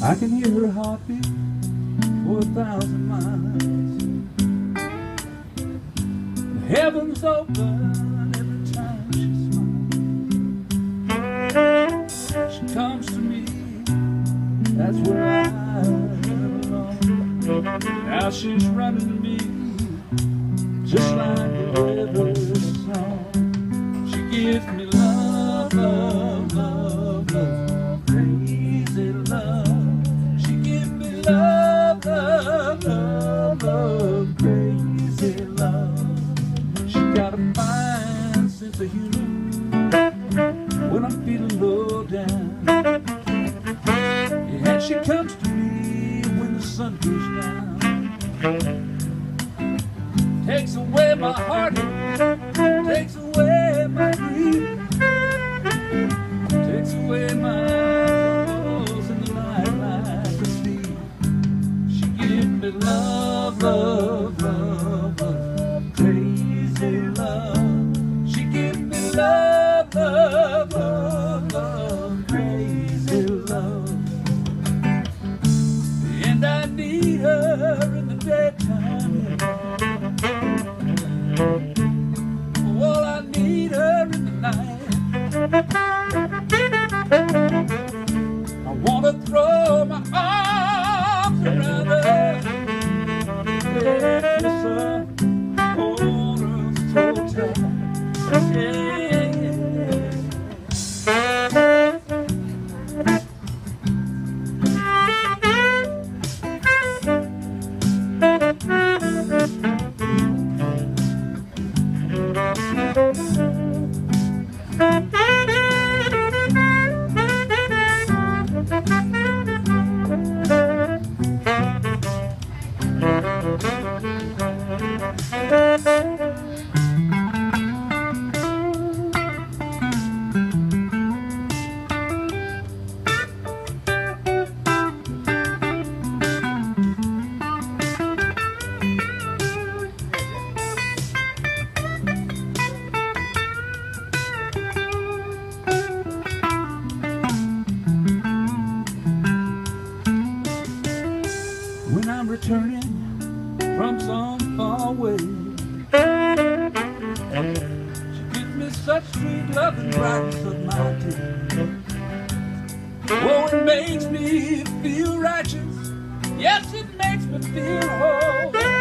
I can hear her heartbeat for 1,000 miles. The heavens open every time she smiles. She comes to me, that's where I belong. Now she's running to me, just like a river song. She gives me love, love, love, love, crazy love. She gives me love, love, love, love, crazy love. She got a fine sense of humor when I'm feeling low down. Yeah, and she comes to me when the sun goes down. Takes away my heartache, takes away my grief, takes away my troubles in the night like a thief. She gives me love, love, love, love, crazy love. She gives me love, love, love, love, crazy love. And I need her in the daytime. Well, I need her in the night. I want to throw my arms around her. Yes, sir. Hold her so tight. When I'm returning from some far away, she gives me such sweet love and brightness of my day. Oh, it makes me feel righteous. Yes, it makes me feel whole.